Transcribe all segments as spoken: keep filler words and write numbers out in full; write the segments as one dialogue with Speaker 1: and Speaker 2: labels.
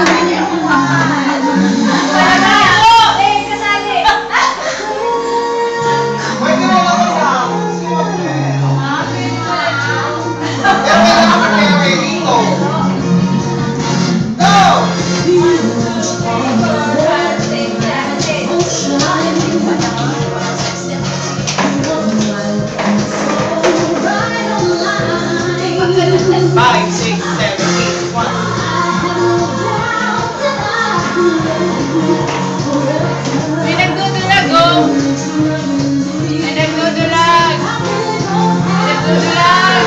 Speaker 1: Five, six, seven, eight, one.
Speaker 2: May nagdudulag, oh! May nagdudulag! May nagdudulag!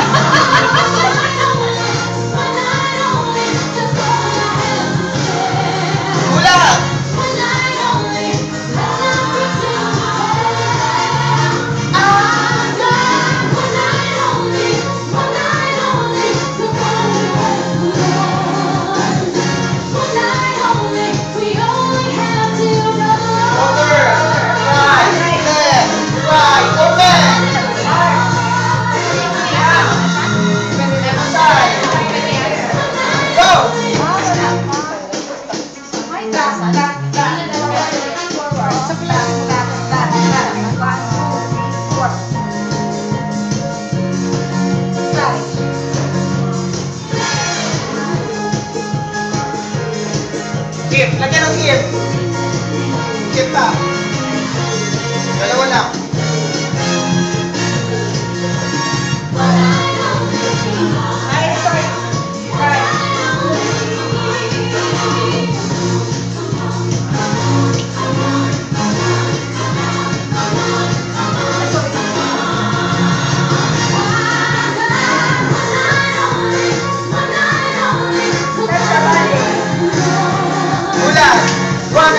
Speaker 1: Ulang! Skip, lagyan ng skip. Skip pa. Dalawa lang.
Speaker 2: Ay, sorry. Right.
Speaker 1: Ulang! One,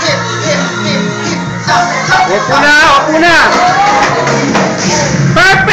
Speaker 3: Upo na, upo na! Perfect!